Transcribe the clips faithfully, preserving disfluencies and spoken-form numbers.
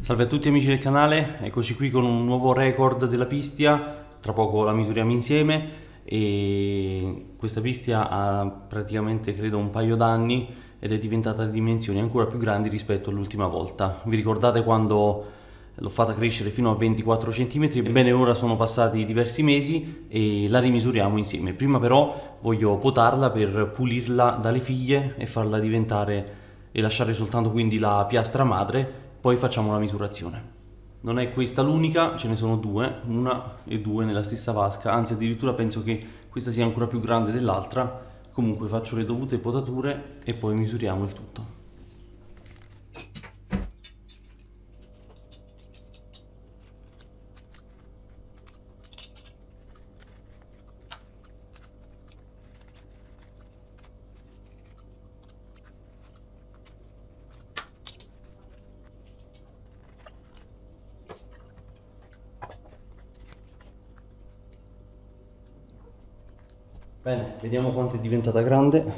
Salve a tutti amici del canale, eccoci qui con un nuovo record della Pistia. Tra poco la misuriamo insieme e questa Pistia ha praticamente credo un paio d'anni ed è diventata di dimensioni ancora più grandi rispetto all'ultima volta. Vi ricordate quando l'ho fatta crescere fino a ventiquattro centimetri? Ebbene, ora sono passati diversi mesi e la rimisuriamo insieme. Prima però voglio potarla per pulirla dalle figlie e farla diventare e lasciare soltanto quindi la piastra madre. Poi facciamo la misurazione. Non è questa l'unica, ce ne sono due, una e due nella stessa vasca, anzi addirittura penso che questa sia ancora più grande dell'altra. Comunque faccio le dovute potature e poi misuriamo il tutto. Bene, vediamo quanto è diventata grande.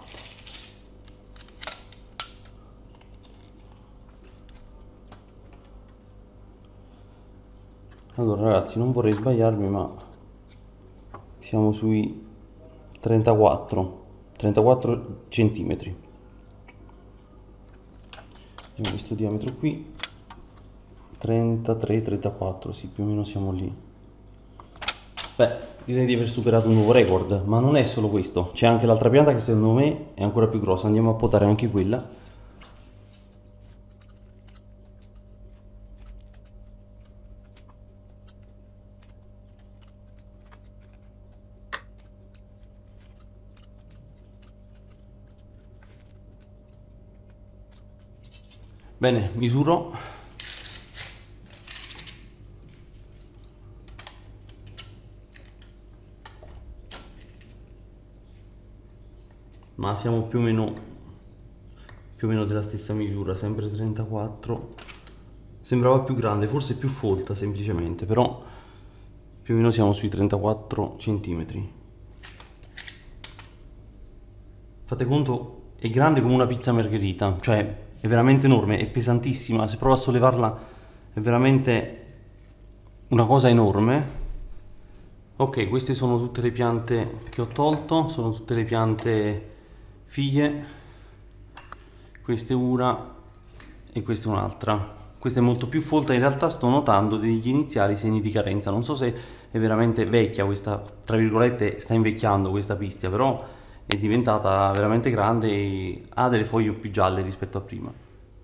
Allora ragazzi, non vorrei sbagliarmi, ma siamo sui trentaquattro centimetri. Vediamo questo diametro qui, trentatré trentaquattro, sì, più o meno siamo lì. Beh, direi di aver superato un nuovo record, ma non è solo questo, c'è anche l'altra pianta che secondo me è ancora più grossa, andiamo a potare anche quella. Bene, misuro. Ma siamo più o meno più o meno della stessa misura, sempre trentaquattro. Sembrava più grande, forse più folta semplicemente, però più o meno siamo sui trentaquattro centimetri. Fate conto, è grande come una pizza margherita, cioè è veramente enorme, è pesantissima, se provo a sollevarla è veramente una cosa enorme. Ok, queste sono tutte le piante che ho tolto, sono tutte le piante figlie, questa è una e questa è un'altra. Questa è molto più folta, in realtà sto notando degli iniziali segni di carenza, non so se è veramente vecchia questa, tra virgolette sta invecchiando questa Pistia, però è diventata veramente grande e ha delle foglie più gialle rispetto a prima.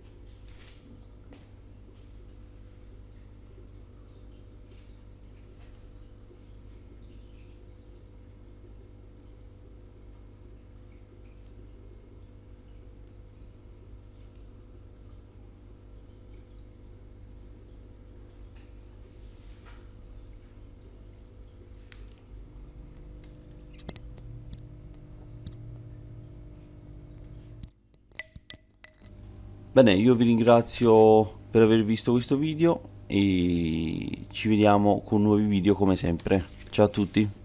Bene, io vi ringrazio per aver visto questo video e ci vediamo con nuovi video come sempre. Ciao a tutti!